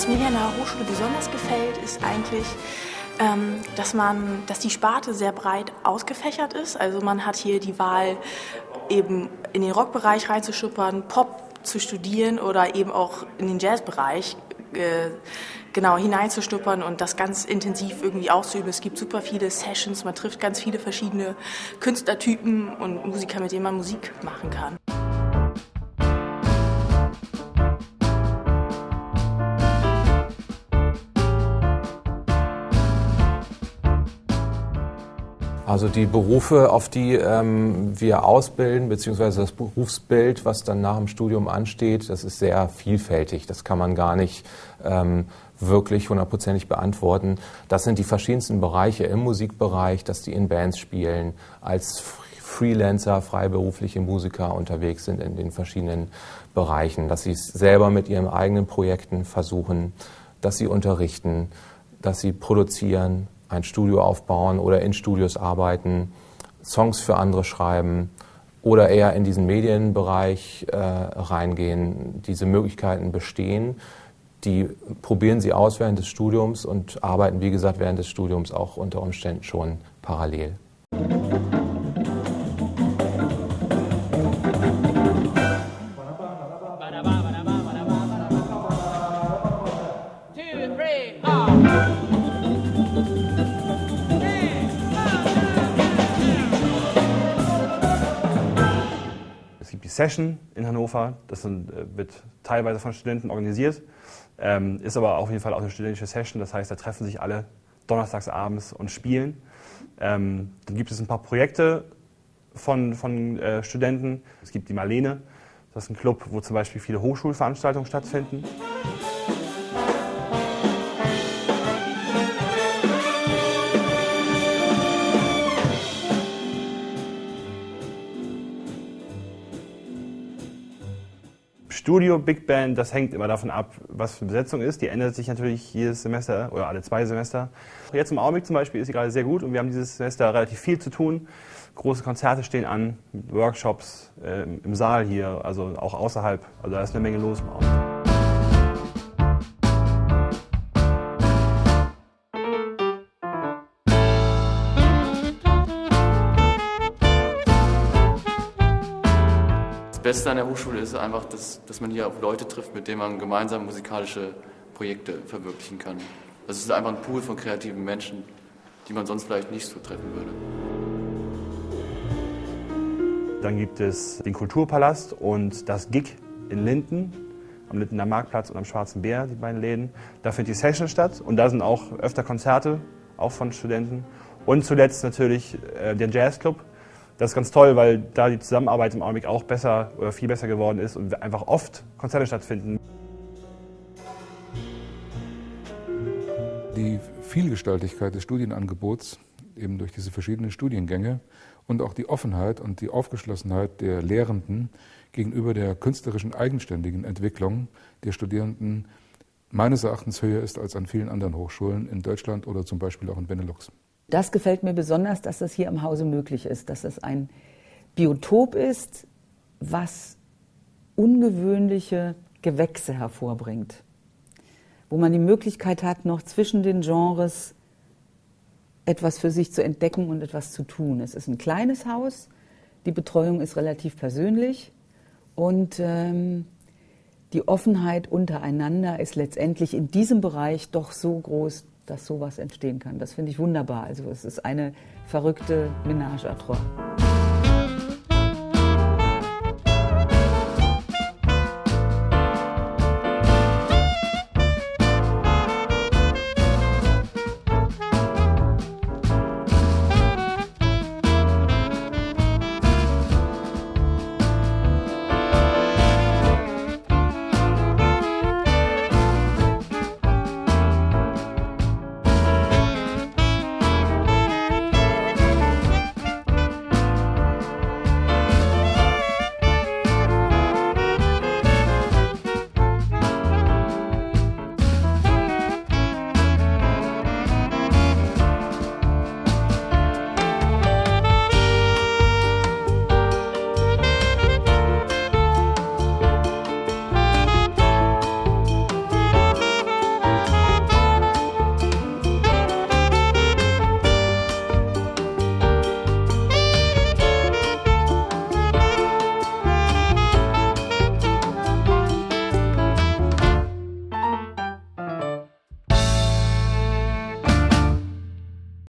Was mir hier an der Hochschule besonders gefällt, ist eigentlich, dass die Sparte sehr breit ausgefächert ist. Also man hat hier die Wahl, eben in den Rockbereich reinzuschuppern, Pop zu studieren oder eben auch in den Jazzbereich hineinzuschnuppern und das ganz intensiv irgendwie auszuüben. Es gibt super viele Sessions, man trifft ganz viele verschiedene Künstlertypen und Musiker, mit denen man Musik machen kann. Also die Berufe, auf die wir ausbilden, beziehungsweise das Berufsbild, was dann nach dem Studium ansteht, das ist sehr vielfältig. Das kann man gar nicht wirklich hundertprozentig beantworten. Das sind die verschiedensten Bereiche im Musikbereich, dass die in Bands spielen, als Freelancer, freiberufliche Musiker unterwegs sind in den verschiedenen Bereichen, dass sie es selber mit ihren eigenen Projekten versuchen, dass sie unterrichten, dass sie produzieren, ein Studio aufbauen oder in Studios arbeiten, Songs für andere schreiben oder eher in diesen Medienbereich reingehen. Diese Möglichkeiten bestehen, die probieren sie aus während des Studiums und arbeiten, wie gesagt, während des Studiums auch unter Umständen schon parallel. Es gibt die Session in Hannover, das wird teilweise von Studenten organisiert, ist aber auf jeden Fall auch eine studentische Session, das heißt, da treffen sich alle donnerstags abends und spielen. Dann gibt es ein paar Projekte von Studenten. Es gibt die Marlene, das ist ein Club, wo zum Beispiel viele Hochschulveranstaltungen stattfinden. Studio, Big Band, das hängt immer davon ab, was für Besetzung ist. Die ändert sich natürlich jedes Semester oder alle 2 Semester. Jetzt im Augenblick zum Beispiel ist sie gerade sehr gut und wir haben dieses Semester relativ viel zu tun. Große Konzerte stehen an, Workshops im Saal hier, also auch außerhalb. Also da ist eine Menge los im Augenblick. Das Beste an der Hochschule ist einfach, dass man hier auf Leute trifft, mit denen man gemeinsam musikalische Projekte verwirklichen kann. Das ist einfach ein Pool von kreativen Menschen, die man sonst vielleicht nicht so treffen würde. Dann gibt es den Kulturpalast und das GIG in Linden, am Lindener Marktplatz und am Schwarzen Bär, die beiden Läden. Da findet die Session statt und da sind auch öfter Konzerte, auch von Studenten. Und zuletzt natürlich der Jazzclub. Das ist ganz toll, weil da die Zusammenarbeit im Augenblick auch besser oder viel besser geworden ist und einfach oft Konzerte stattfinden. Die Vielgestaltigkeit des Studienangebots, eben durch diese verschiedenen Studiengänge und auch die Offenheit und die Aufgeschlossenheit der Lehrenden gegenüber der künstlerischen eigenständigen Entwicklung der Studierenden meines Erachtens höher ist als an vielen anderen Hochschulen in Deutschland oder zum Beispiel auch in Benelux. Das gefällt mir besonders, dass das hier im Hause möglich ist, dass es ein Biotop ist, was ungewöhnliche Gewächse hervorbringt, wo man die Möglichkeit hat, noch zwischen den Genres etwas für sich zu entdecken und etwas zu tun. Es ist ein kleines Haus, die Betreuung ist relativ persönlich und die Offenheit untereinander ist letztendlich in diesem Bereich doch so groß, dass sowas entstehen kann. Das finde ich wunderbar. Also es ist eine verrückte Ménage à trois.